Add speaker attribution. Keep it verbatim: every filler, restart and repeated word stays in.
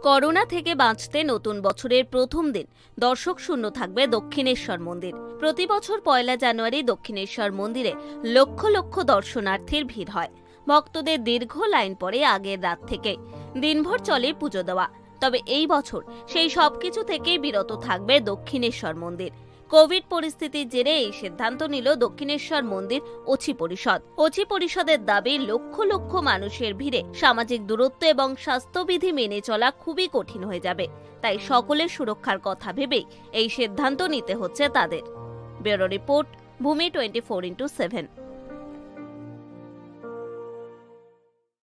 Speaker 1: Corona থেকে বাঁচতে নতুন বছরের প্রথম দিন দর্শক শূন্য থাকবে দক্ষিণেশ্বর মন্দির। প্রতি বছর পয়লা জানুয়ারি দক্ষিণেশ্বর মন্দিরে লক্ষ লক্ষ দর্শনার্থীর ভিড় হয়। ভক্তদের দীর্ঘ লাইন পড়ে আগের রাত থেকে। দিনভর চলে পুজো দেওয়া। তবে এই বছর সেই সবকিছু থেকেই বিরত থাকবে দক্ষিণেশ্বর মন্দির। কোভিড পরিস্থিতির জেরে এই সিদ্ধান্ত নিল দক্ষিণেশ্বর মন্দির ওছি পরিষদ। ওছি পরিষদের দাবি, লক্ষ লক্ষ মানুষের ভিড়ে সামাজিক দূরত্ব এবং স্বাস্থ্যবিধি মেনে চলা খুবই কঠিন হয়ে যাবে। তাই সকলের সুরক্ষার কথা ভেবেই এই সিদ্ধান্ত নিতে হচ্ছে তাদের। Bureau report, Bhumi twenty four into seven.